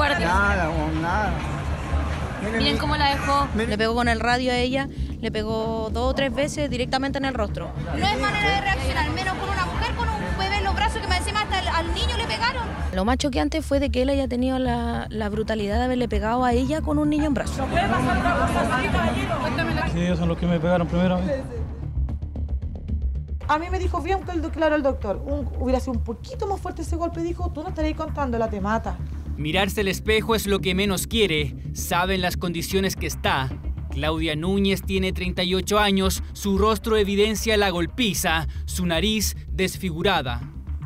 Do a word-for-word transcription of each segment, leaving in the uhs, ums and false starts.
guardia? Nada, nada. Miren, Miren cómo la dejó. Le pegó con el radio a ella, le pegó dos o tres veces directamente en el rostro. No es manera de reaccionar, menos con una mujer, con un bebé en los brazos, que me encima hasta al, al niño le pegaron. Lo más choqueante fue de que él haya tenido la, la brutalidad de haberle pegado a ella con un niño en brazos. ¿No puede pasar una cosa así, caballero? Cuéntamela. Sí, ellos son los que me pegaron primero. A mí me dijo bien claro el doctor, un, hubiera sido un poquito más fuerte ese golpe, dijo, tú no estaréis contándola, te mata. Mirarse al espejo es lo que menos quiere, sabe en las condiciones que está. Claudia Núñez tiene treinta y ocho años, su rostro evidencia la golpiza, su nariz desfigurada.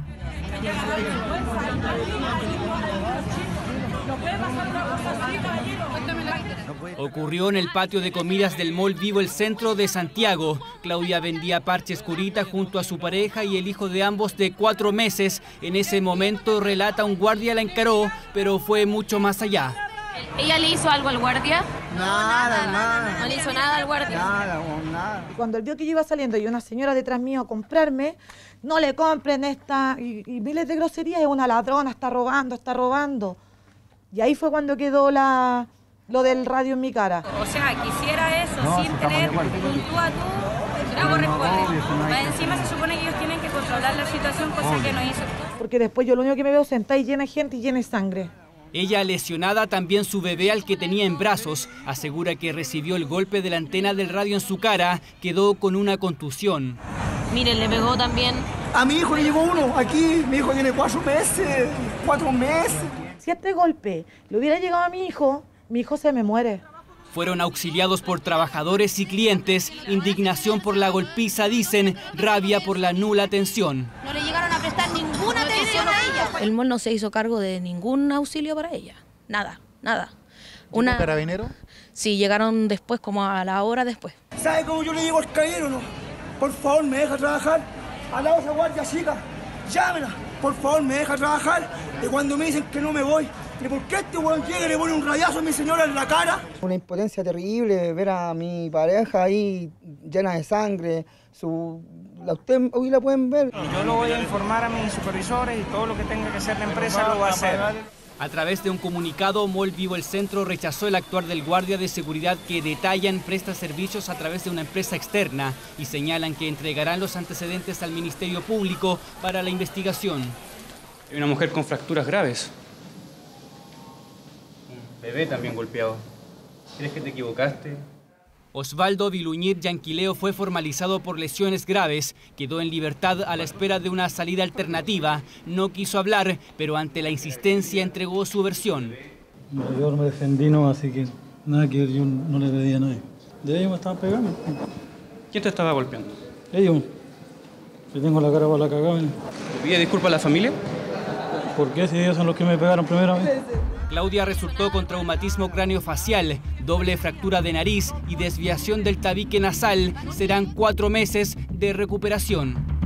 Ocurrió en el patio de comidas del Mall Vivo El Centro de Santiago. Claudia vendía parches curita junto a su pareja y el hijo de ambos de cuatro meses. En ese momento, relata, un guardia la encaró, pero fue mucho más allá. ¿Ella le hizo algo al guardia? Nada, nada. ¿No le hizo nada al guardia? Nada, nada. Cuando él vio que yo iba saliendo y una señora detrás mío a comprarme, no le compren esta, y, y miles de groserías, es una ladrona, está robando, está robando. Y ahí fue cuando quedó la... lo del radio en mi cara. O sea, quisiera eso, no, sin tener tú a tú, no corresponde. Más encima se supone que ellos tienen que controlar la situación, cosa Obvio. que no hizo. Porque después yo lo único que me veo sentada y llena de gente y llena de sangre. Ella lesionada, también su bebé al que tenía en brazos, asegura que recibió el golpe de la antena del radio en su cara, quedó con una contusión. Miren, le pegó también. A mi hijo le llegó uno, aquí, mi hijo tiene cuatro meses, cuatro meses. Si este golpe le hubiera llegado a mi hijo, mi hijo se me muere. Fueron auxiliados por trabajadores y clientes, indignación por la golpiza, dicen, rabia por la nula atención. No le llegaron a prestar ninguna atención a ella. El mall no se hizo cargo de ningún auxilio para ella, nada, nada. ¿Una carabinero? Sí, llegaron después, como a la hora después. ¿Sabe cómo yo le digo al caballero, no? Por favor, me deja trabajar. A la otra guardia chica, llámela. Por favor, me deja trabajar. Y cuando me dicen que no me voy, ¿y por qué este weón llega y le pone un rayazo a mi señora en la cara? Una impotencia terrible ver a mi pareja ahí llena de sangre. Su, la, usted hoy la pueden ver. Yo lo voy a informar a mis supervisores y todo lo que tenga que hacer la empresa lo va a hacer. A través de un comunicado, Mall Vivo El Centro rechazó el actuar del guardia de seguridad que detallan presta servicios a través de una empresa externa y señalan que entregarán los antecedentes al Ministerio Público para la investigación. Hay una mujer con fracturas graves. Un bebé también golpeado. ¿Crees que te equivocaste? Osvaldo Viluñir Yanquileo fue formalizado por lesiones graves. Quedó en libertad a la espera de una salida alternativa. No quiso hablar, pero ante la insistencia entregó su versión. Yo me defendí, no, así que nada que yo no le pedí a nadie. De ellos me estaban pegando. ¿Quién te estaba golpeando? Ellos. Yo tengo la cara para la cagada. ¿Te pide disculpas a la familia? ¿Por qué? Si ellos son los que me pegaron primero a mí. Claudia resultó con traumatismo craneofacial, doble fractura de nariz y desviación del tabique nasal. Serán cuatro meses de recuperación.